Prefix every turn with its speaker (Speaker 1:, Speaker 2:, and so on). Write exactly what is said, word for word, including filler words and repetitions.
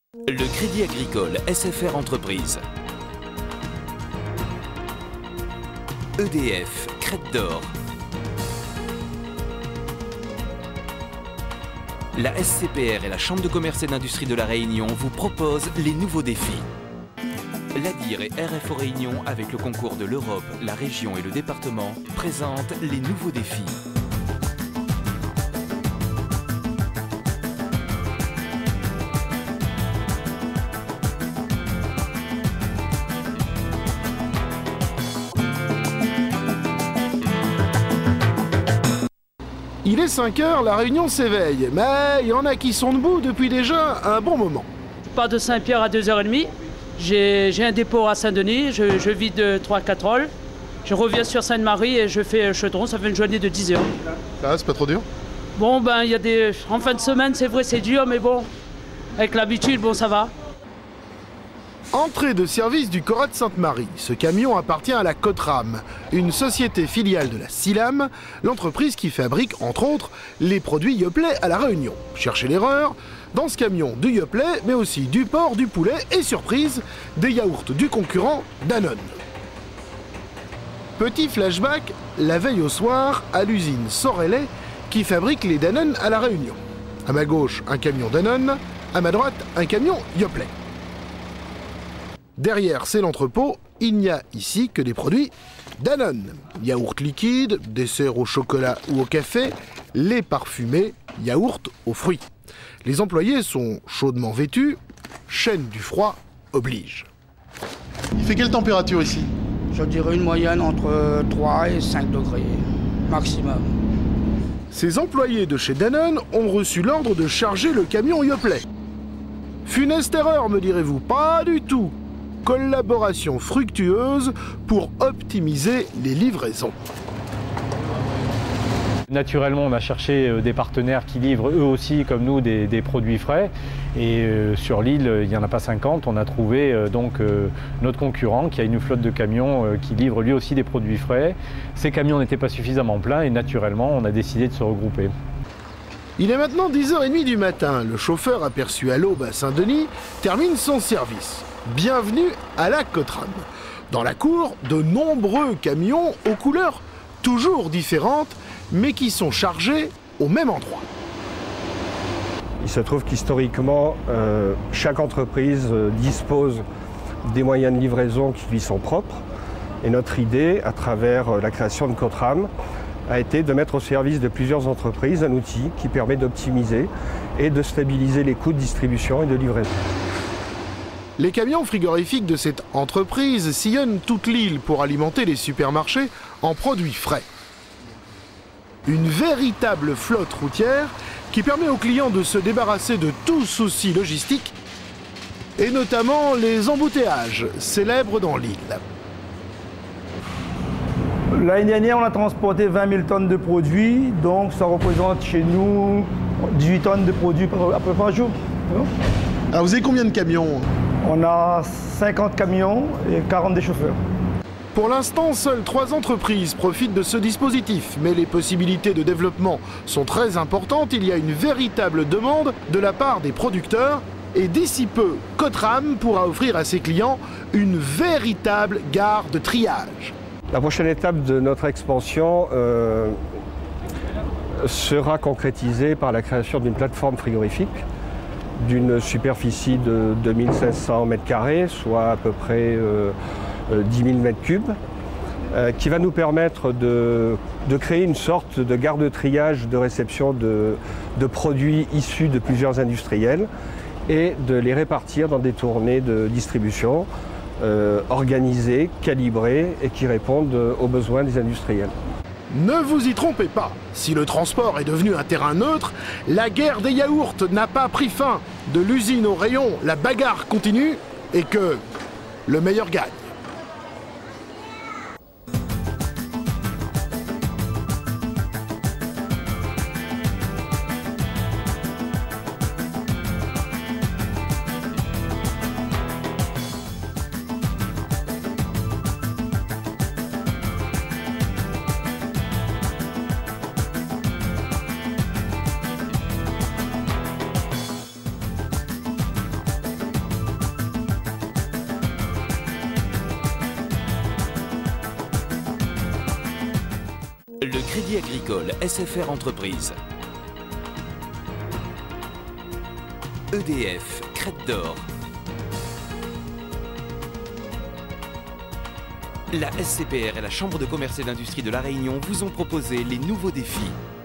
Speaker 1: Le Crédit Agricole S F R Entreprise. E D F, Crête d'Or. La S C P R et la Chambre de commerce et d'industrie de la Réunion vous proposent les nouveaux défis. L'A D I R et R F O Réunion, avec le concours de l'Europe, la région et le département, présentent les nouveaux défis.
Speaker 2: Il est cinq heures, la Réunion s'éveille, mais il y en a qui sont debout depuis déjà un bon moment.
Speaker 3: Je pars de Saint-Pierre à deux heures trente, j'ai un dépôt à Saint-Denis, je, je vide trois casseroles, je reviens sur Sainte-Marie et je fais Chaudron, ça fait une journée de dix heures.
Speaker 2: Ah, c'est pas trop dur?
Speaker 3: Bon, ben, il y a des... En fin de semaine, c'est vrai, c'est dur, mais bon, avec l'habitude, bon, ça va.
Speaker 2: Entrée de service du Corat de Sainte-Marie. Ce camion appartient à la Cotram, une société filiale de la Silam, l'entreprise qui fabrique, entre autres, les produits Yoplait à La Réunion. Cherchez l'erreur, dans ce camion du Yoplait, mais aussi du porc, du poulet et, surprise, des yaourts du concurrent Danone. Petit flashback, la veille au soir, à l'usine Sorelais, qui fabrique les Danone à La Réunion. À ma gauche, un camion Danone, à ma droite, un camion Yoplait. Derrière, c'est l'entrepôt, il n'y a ici que des produits Danone. Yaourt liquide, dessert au chocolat ou au café, lait parfumé, yaourt aux fruits. Les employés sont chaudement vêtus, chaîne du froid oblige.
Speaker 4: Il fait quelle température ici?
Speaker 5: Je dirais une moyenne entre trois et cinq degrés maximum.
Speaker 2: Ces employés de chez Danone ont reçu l'ordre de charger le camion Yoplait. Funeste erreur, me direz-vous? Pas du tout. Collaboration fructueuse pour optimiser les livraisons.
Speaker 6: Naturellement, on a cherché des partenaires qui livrent eux aussi, comme nous, des, des produits frais. Et euh, sur l'île, il n'y en a pas cinquante. On a trouvé euh, donc euh, notre concurrent qui a une flotte de camions euh, qui livre lui aussi des produits frais. Ces camions n'étaient pas suffisamment pleins et naturellement, on a décidé de se regrouper.
Speaker 2: Il est maintenant dix heures trente du matin. Le chauffeur aperçu à l'aube à Saint-Denis termine son service. Bienvenue à la Cotram. Dans la cour, de nombreux camions aux couleurs toujours différentes, mais qui sont chargés au même endroit.
Speaker 7: Il se trouve qu'historiquement, euh, chaque entreprise euh, dispose des moyens de livraison qui lui sont propres. Et notre idée, à travers euh, la création de Cotram, a été de mettre au service de plusieurs entreprises un outil qui permet d'optimiser et de stabiliser les coûts de distribution et de livraison.
Speaker 2: Les camions frigorifiques de cette entreprise sillonnent toute l'île pour alimenter les supermarchés en produits frais. Une véritable flotte routière qui permet aux clients de se débarrasser de tout souci logistique et notamment les embouteillages célèbres dans l'île.
Speaker 8: L'année dernière, on a transporté vingt mille tonnes de produits, donc ça représente chez nous dix-huit tonnes de produits à peu près par jour.
Speaker 4: Alors vous avez combien de camions?
Speaker 8: On a cinquante camions et quarante des chauffeurs.
Speaker 2: Pour l'instant, seules trois entreprises profitent de ce dispositif, mais les possibilités de développement sont très importantes. Il y a une véritable demande de la part des producteurs et d'ici peu, Cotram pourra offrir à ses clients une véritable gare de triage.
Speaker 7: La prochaine étape de notre expansion euh, sera concrétisée par la création d'une plateforme frigorifique d'une superficie de deux mille cinq cents mètres carrés, soit à peu près euh, dix mille mètres cubes, euh, qui va nous permettre de, de créer une sorte de gare de triage de réception de, de produits issus de plusieurs industriels et de les répartir dans des tournées de distribution euh, organisées, calibrées et qui répondent aux besoins des industriels.
Speaker 2: Ne vous y trompez pas, si le transport est devenu un terrain neutre, la guerre des yaourts n'a pas pris fin. De l'usine au rayon, la bagarre continue et que le meilleur gagne.
Speaker 1: Crédit Agricole S F R Entreprises. E D F, Crête d'Or. La S C P R et la Chambre de commerce et d'industrie de La Réunion vous ont proposé les nouveaux défis.